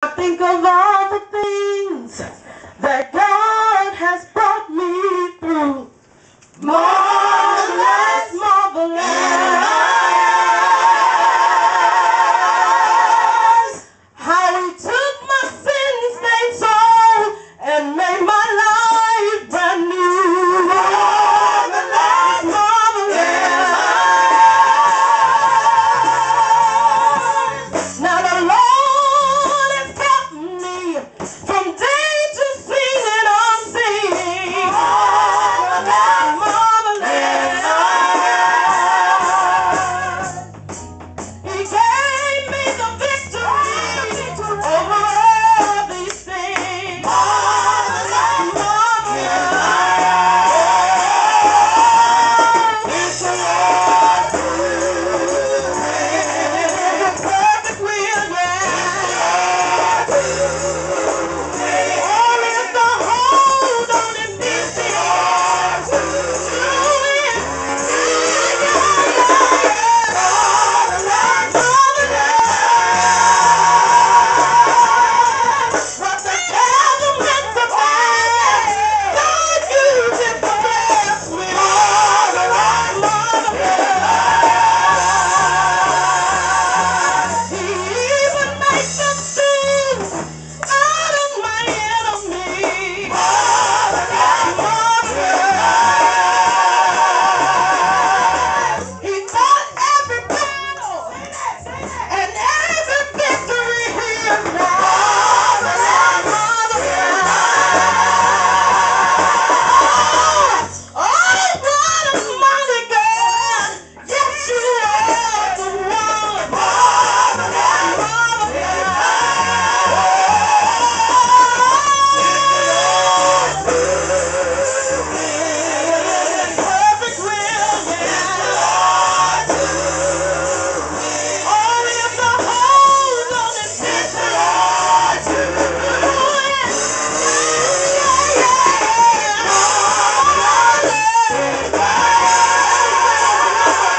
Think of all the things that God has brought me through. Marvelous, marvelous. How He took my sin-stained soul and made my life brand new. Marvelous, marvelous. Now the Lord has kept me from danger seen and unseen. Marvelous, marvelous. He gave me the victory over all these things. Marvelous, marvelous. It's the Lord's perfect will, yeah. Only if the hold on Him this year. What the devil meant for bad, God used it for bless me. He even made some things out of my enemy. He fought every battle and every victory He has won. Oh, what a mighty God! Yes, You are the one. Perfect will, yeah. Only if the hold on His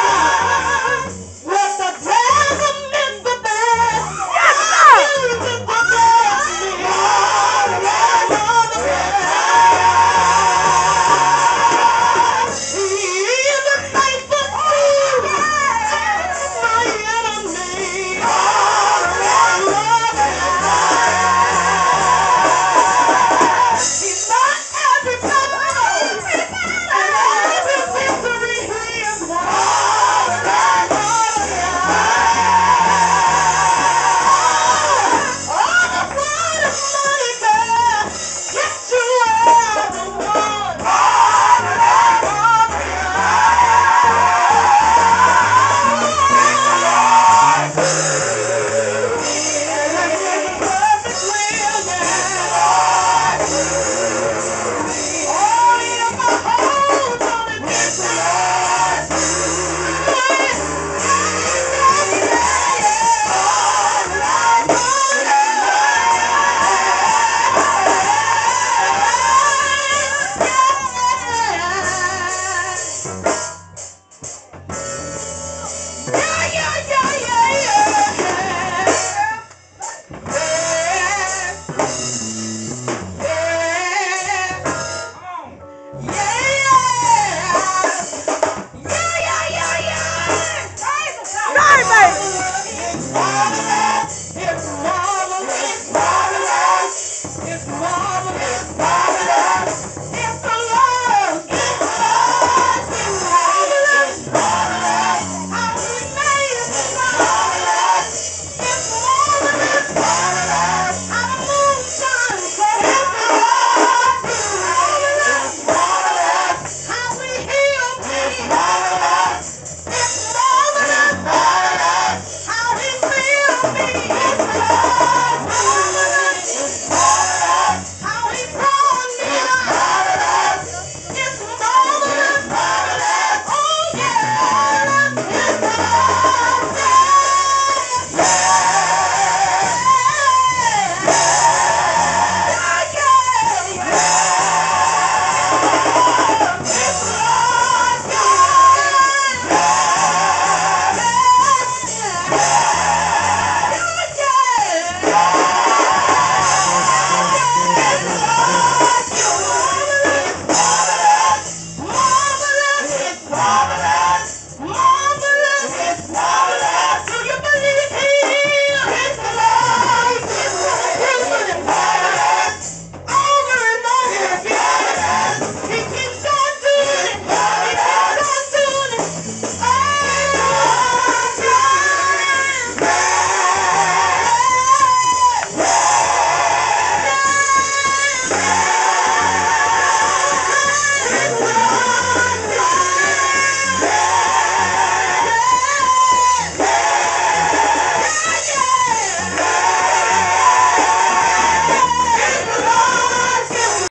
what the devil meant for bad, God used it for